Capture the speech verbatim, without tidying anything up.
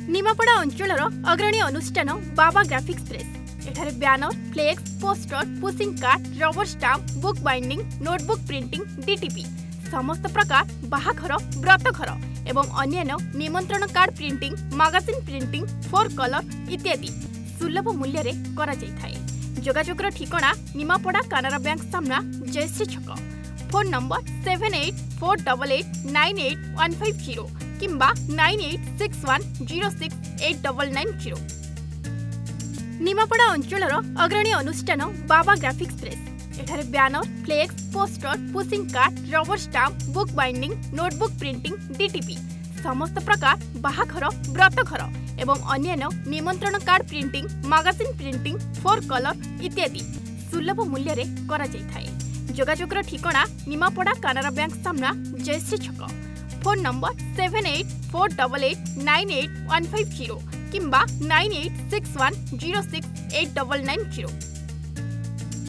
निमापड़ा अंचल अग्रणी अनुष्ठान बाबा ग्राफिक्स प्रेस एठारे बैनर फ्लेक्स पोस्टर पुशिंग card rubber stamp book binding notebook printing DTP समस्त प्रकार बाहाघर व्रतघर एवं अन्यान्य निमंत्रण card printing magazine printing four colour इत्यादि सुलभ मूल्य रे करा जाय थाए। जोगाजोगर ठिकाना निमापड़ा कानारा बैंक सामना Jayashree Chhak. Phone number seven eight four double eight nine eight one five zero किंबा nine eight six one zero six eight double nine zero. Nimapada अंचल अग्रणी अनुष्ठान बाबा ग्राफिक्स प्रेस एठारे बैनर फ्लेक्स पोस्टर पुशिंग card rubber stamp book binding notebook printing DTP समस्त प्रकार बाहाघर व्रतघर एवं अन्यान्य निमंत्रण card printing magazine printing four colour इत्यादि सुलभ मूल्य रे करा जाय थाए। जोगाजोगर ठिकाना निमापड़ा कानारा बैंक सामना Jayashree Chhak. Phone number seven eight four double eight nine eight one five zero किंबा nine eight six one zero six eight double nine zero.